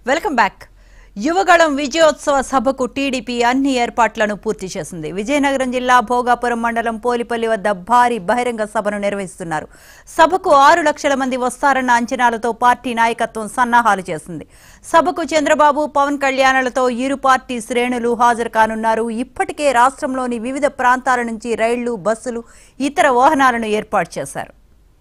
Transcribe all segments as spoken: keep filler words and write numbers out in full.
Welcome back. Yuvagalam విజయోత్సవ సభకు TDP అన్ని ఏర్పాట్లను పూర్తి చేసింది. విజయనగరం జిల్లా భోగాపురం మండలం పోలిపల్లి వద్ద భారీ బహిరంగ సభను నిర్వహిస్తున్నారు. సభకు ఆరు లక్షల మంది వస్తారన్న అంచనాలతో పార్టీ నాయకత్వం సన్నాహాలు చేసింది. సభకు చంద్రబాబు, పవన్ కళ్యాణ్లతో ఇరు పార్టీ శ్రేణులు హాజరు కానున్నారు. ఇప్పటికే రాష్ట్రంలోని వివిధ ప్రాంతాల నుంచి రైళ్లు, బస్సులు, ఇతర వాహనాలను ఏర్పాటు చేశారు.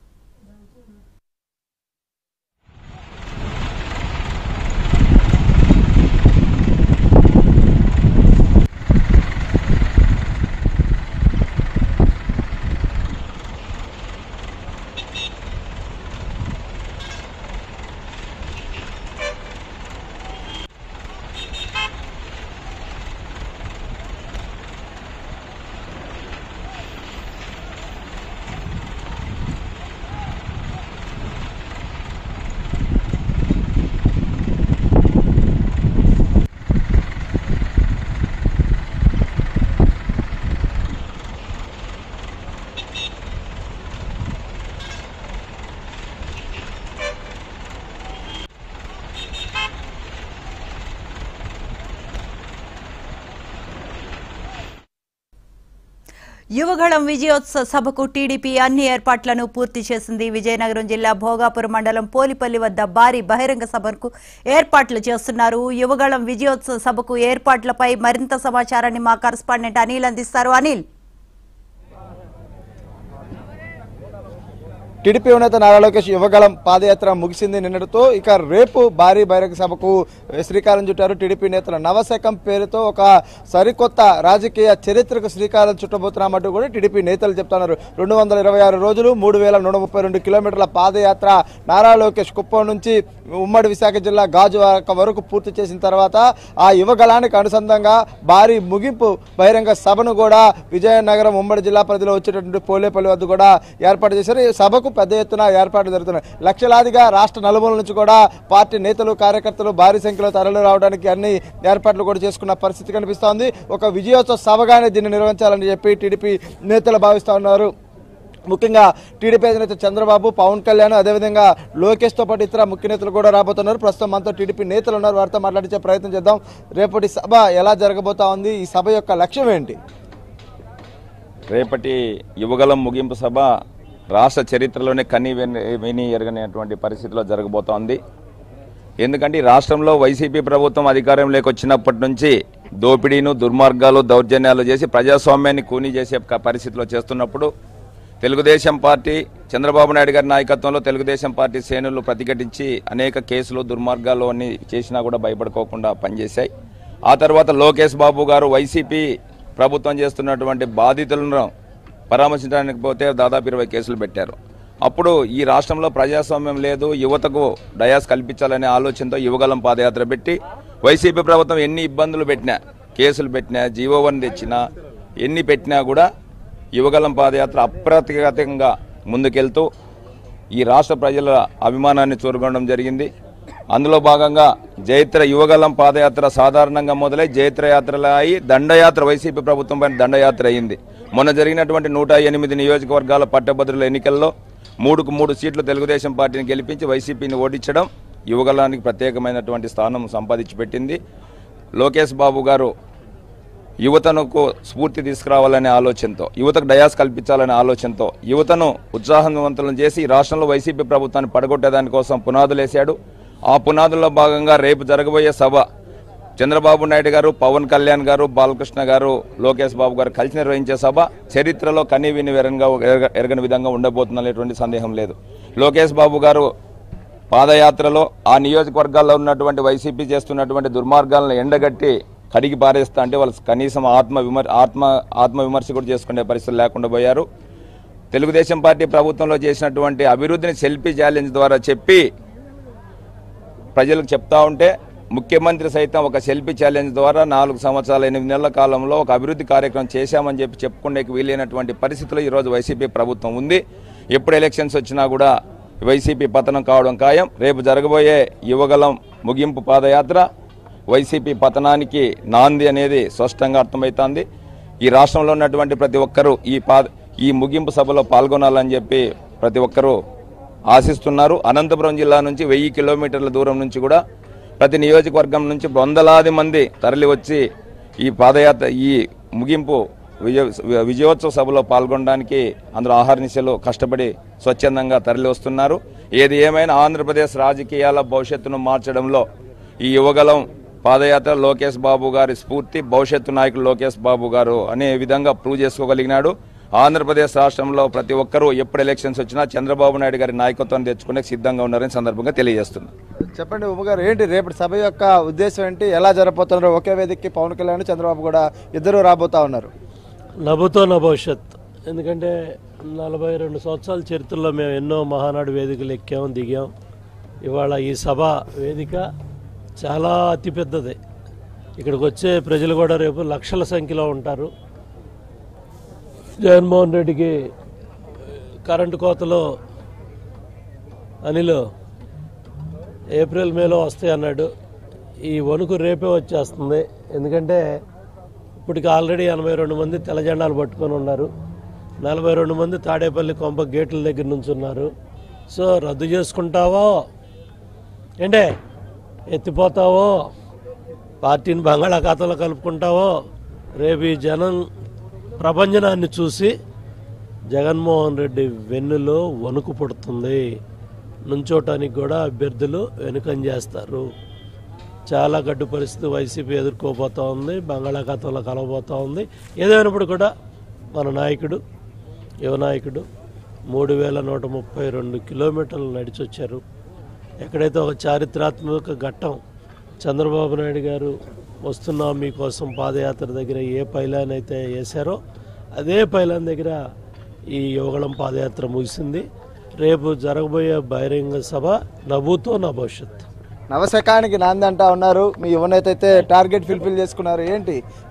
యువగళం విజయోత్సవ సభకు టీడీపీ అన్ని ఏర్పాట్లను పూర్తి చేసింది. విజయనగరం జిల్లా భోగాపురం మండలం పోలిపల్లి వద్ద భారీ బహిరంగ సభకు ఏర్పాట్లు చేస్తున్నారు. యువగళం విజయోత్సవ సభకు ఏర్పాట్లపై మరింత సమాచారాన్ని మా కరెస్పాండెంట్ అనిల్ అందిస్తారు. అనిల్, టీడీపీ ఉన్నత నారా లోకేష్ యువగళం పాదయాత్ర ముగిసింది నిన్నటితో. ఇక రేపు భారీ బహిరంగ సభకు శ్రీకారం చుట్టారు. టీడీపీ నేతల నవశకం పేరుతో ఒక సరికొత్త రాజకీయ చరిత్రకు శ్రీకారం చుట్టబోతున్నామంటూ కూడా టీడీపీ నేతలు చెప్తున్నారు. రెండు వందల ఇరవై ఆరు రోజులు మూడు వేల నూట ముప్పై రెండు కిలోమీటర్ల పాదయాత్ర నారా లోకేష్ కుప్పం నుంచి ఉమ్మడి విశాఖ జిల్లా గాజువాక వరకు పూర్తి చేసిన తర్వాత ఆ యువగళానికి అనుసంధంగా భారీ ముగింపు బహిరంగ సభను కూడా విజయనగరం ఉమ్మడి జిల్లా పరిధిలో వచ్చేటటువంటి పోలేపల్లి వద్ద కూడా ఏర్పాటు చేశారు. ఈ సభకు పెద్ద ఎత్తున ఏర్పాట్లు జరుగుతున్నాయి. లక్షలాదిగా రాష్ట్ర నలుమూల నుంచి కూడా పార్టీ నేతలు, కార్యకర్తలు భారీ సంఖ్యలో తరలి రావడానికి అన్ని ఏర్పాట్లు కూడా చేసుకున్న పరిస్థితి కనిపిస్తోంది. ఒక విజయోత్సవ సభగానే దీన్ని నిర్వహించాలని చెప్పి టీడీపీ నేతలు భావిస్తూ ఉన్నారు. ముఖ్యంగా టీడీపీ అధినేత చంద్రబాబు, పవన్ కళ్యాణ్, అదేవిధంగా లోకేష్తో పాటు ఇతర ముఖ్య నేతలు కూడా రాబోతున్నారు. ప్రస్తుతం మనతో టీడీపీ నేతలు ఉన్నారు, వారితో మాట్లాడించే ప్రయత్నం చేద్దాం. రేపటి సభ ఎలా జరగబోతా ఉంది? ఈ సభ యొక్క లక్ష్యం ఏంటి? రేపటి యువగళం ముగింపు సభ రాష్ట్ర చరిత్రలోనే కనీ విని ఎరగనటువంటి పరిస్థితిలో జరగబోతోంది. ఎందుకంటే రాష్ట్రంలో వైసీపీ ప్రభుత్వం అధికారంలోకి వచ్చినప్పటి నుంచి దోపిడీను, దుర్మార్గాలు, దౌర్జన్యాలు చేసి ప్రజాస్వామ్యాన్ని కూనీ చేసే పరిస్థితిలో చేస్తున్నప్పుడు తెలుగుదేశం పార్టీ, చంద్రబాబు నాయుడు గారి నాయకత్వంలో తెలుగుదేశం పార్టీ శ్రేణులు ప్రతిఘటించి అనేక కేసులు, దుర్మార్గాలు అన్ని చేసినా కూడా భయపడుకోకుండా పనిచేశాయి. ఆ తర్వాత లోకేష్ బాబు గారు వైసీపీ ప్రభుత్వం చేస్తున్నటువంటి బాధితులను పరామర్శించడానికి పోతే దాదాపు ఇరవై కేసులు పెట్టారు. అప్పుడు ఈ రాష్ట్రంలో ప్రజాస్వామ్యం లేదు, యువతకు డయాస్ కల్పించాలనే ఆలోచనతో యువగళం పాదయాత్ర పెట్టి వైసీపీ ప్రభుత్వం ఎన్ని ఇబ్బందులు పెట్టినా, కేసులు పెట్టినా, జీవో వన్ తెచ్చినా, ఎన్ని పెట్టినా కూడా యువగళం పాదయాత్ర అప్రతిఘాతంగా ముందుకెళ్తూ ఈ రాష్ట్ర ప్రజల అభిమానాన్ని చూరగొనడం జరిగింది. అందులో భాగంగా జైత్ర యువగళం పాదయాత్ర సాధారణంగా మొదలై జైత్ర యాత్రలు అయి దండయాత్ర, వైసీపీ ప్రభుత్వం పైన దండయాత్ర అయింది. మొన్న జరిగినటువంటి నూట ఎనిమిది నియోజకవర్గాల పట్టభద్రుల ఎన్నికల్లో మూడుకు మూడు సీట్లు తెలుగుదేశం పార్టీని గెలిపించి వైసీపీని ఓడించడం యువగళానికి ప్రత్యేకమైనటువంటి స్థానం సంపాదించి పెట్టింది. లోకేష్ బాబు గారు యువతకు స్ఫూర్తి తీసుకురావాలనే ఆలోచనతో, యువతకు డయాస్ కల్పించాలనే ఆలోచనతో యువతను ఉత్సాహవంతులను చేసి రాష్ట్రంలో వైసీపీ ప్రభుత్వాన్ని పడగొట్టేదానికోసం పునాదులు వేశాడు. ఆ పునాదుల్లో భాగంగా రేపు జరగబోయే సభ చంద్రబాబు నాయుడు గారు, పవన్ కళ్యాణ్ గారు, బాలకృష్ణ గారు, లోకేష్ బాబు గారు కలిసి నిర్వహించే సభ చరిత్రలో కనీ విని వెరంగా ఎరగని విధంగా ఉండబోతుందనేటువంటి సందేహం లేదు. లోకేష్ బాబు గారు పాదయాత్రలో ఆ నియోజకవర్గాల్లో ఉన్నటువంటి వైసీపీ చేస్తున్నటువంటి దుర్మార్గాలను ఎండగట్టి కడిగి పారేస్తా అంటే వాళ్ళు కనీసం ఆత్మ విమర్ ఆత్మ ఆత్మ విమర్శ కూడా చేసుకునే పరిస్థితులు లేకుండా పోయారు. తెలుగుదేశం పార్టీ ప్రభుత్వంలో చేసినటువంటి అభివృద్ధిని సెల్ఫీ ఛాలెంజ్ ద్వారా చెప్పి ప్రజలకు చెప్తా ఉంటే ముఖ్యమంత్రి సైతం ఒక సెల్ఫీ ఛాలెంజ్ ద్వారా నాలుగు సంవత్సరాల ఎనిమిది నెలల కాలంలో ఒక అభివృద్ధి కార్యక్రమం చేశామని చెప్పి చెప్పుకునేకి వీలైనటువంటి పరిస్థితుల్లో ఈరోజు వైసీపీ ప్రభుత్వం ఉంది. ఎప్పుడు ఎలక్షన్స్ వచ్చినా కూడా వైసీపీ పతనం కావడం ఖాయం. రేపు జరగబోయే యువగళం ముగింపు పాదయాత్ర వైసీపీ పతనానికి నాంది అనేది స్పష్టంగా అర్థమవుతోంది. ఈ రాష్ట్రంలో ఉన్నటువంటి ప్రతి ఒక్కరూ ఈ పా ఈ ముగింపు సభలో పాల్గొనాలని చెప్పి ప్రతి ఒక్కరూ ఆశిస్తున్నారు. అనంతపురం జిల్లా నుంచి వెయ్యి కిలోమీటర్ల దూరం నుంచి కూడా ప్రతి నియోజకవర్గం నుంచి వందలాది మంది తరలి వచ్చి ఈ పాదయాత్ర ఈ ముగింపు విజయ విజయోత్సవ సభలో పాల్గొనడానికి అందరూ ఆహర్నిశలు కష్టపడి స్వచ్ఛందంగా తరలి వస్తున్నారు. ఏది ఏమైనా ఆంధ్రప్రదేశ్ రాజకీయాల భవిష్యత్తును మార్చడంలో ఈ యువగలం పాదయాత్ర లోకేష్ బాబు గారి స్ఫూర్తి, భవిష్యత్తు నాయకులు లోకేష్ బాబు గారు అనే విధంగా ప్రూవ్ చేసుకోగలిగినాడు. ఆంధ్రప్రదేశ్ రాష్ట్రంలో ప్రతి ఒక్కరూ ఎప్పుడు ఎలక్షన్స్ వచ్చినా చంద్రబాబు నాయుడు గారి నాయకత్వాన్ని తెచ్చుకునే సిద్ధంగా ఉన్నారని సందర్భంగా తెలియజేస్తున్నారు. చెప్పండి ఉమ్మ గారు, ఏంటి రేపటి సభ యొక్క ఉద్దేశం ఏంటి? ఎలా జరగబోతున్నారు? ఒకే వేదికకి పవన్ కళ్యాణ్, చంద్రబాబు కూడా ఇద్దరు రాబోతా ఉన్నారు. నభుతో నా భవిష్యత్. ఎందుకంటే నలభై రెండు సంవత్సరాల చరిత్రలో మేము ఎన్నో మహానాడు వేదికలు ఎక్కాం, దిగాం. ఇవాళ ఈ సభ వేదిక చాలా అతిపెద్దది. ఇక్కడికి వచ్చే ప్రజలు కూడా రేపు లక్షల సంఖ్యలో ఉంటారు. జగన్మోహన్ రెడ్డికి కరెంటు కోతలో అనిలో ఏప్రిల్ మేలో వస్తాయి అన్నాడు. ఈ వణుకు రేపే వచ్చేస్తుంది. ఎందుకంటే ఇప్పటికి ఆల్రెడీ ఎనభై రెండు మంది తెల్ల జెండాలు పట్టుకొని ఉన్నారు. నలభై రెండు మంది తాడేపల్లి కొంప గేట్ల దగ్గర నుంచి ఉన్నారు. సో రద్దు చేసుకుంటావో ఏంటే, ఎత్తిపోతావో, పార్టీని బంగాళాఖాతంలో కలుపుకుంటావో, రేపు ఈ జనం ప్రభంజనాన్ని చూసి జగన్మోహన్ రెడ్డి వెన్నులో వణుకు పుడుతుంది. నుంచోటానికి కూడా అభ్యర్థులు వెనుకం చేస్తారు. చాలా గడ్డు పరిస్థితి వైసీపీ ఎదుర్కోబోతూ ఉంది, బంగాళాఖాతంలో కలవబోతూ ఉంది. ఏదైనప్పుడు కూడా మన నాయకుడు, యువ నాయకుడు మూడు వేల నూట ముప్పై రెండు కిలోమీటర్లు నడిచొచ్చారు. ఎక్కడైతే ఒక చారిత్రాత్మక ఘట్టం చంద్రబాబు నాయుడు గారు వస్తున్నాం మీకోసం పాదయాత్ర దగ్గర ఏ పైలాన్ అయితే వేశారో అదే పైలాన్ దగ్గర ఈ యువగళం పాదయాత్ర ముగిసింది. రేపు జరగబోయే బహిరంగ సభ నభూతో నా భవిష్యత్. నవశకానికి నాంది అంటా ఉన్నారు. మీ యువనేత అయితే టార్గెట్ ఫుల్ఫిల్ చేసుకున్నారు. ఏంటి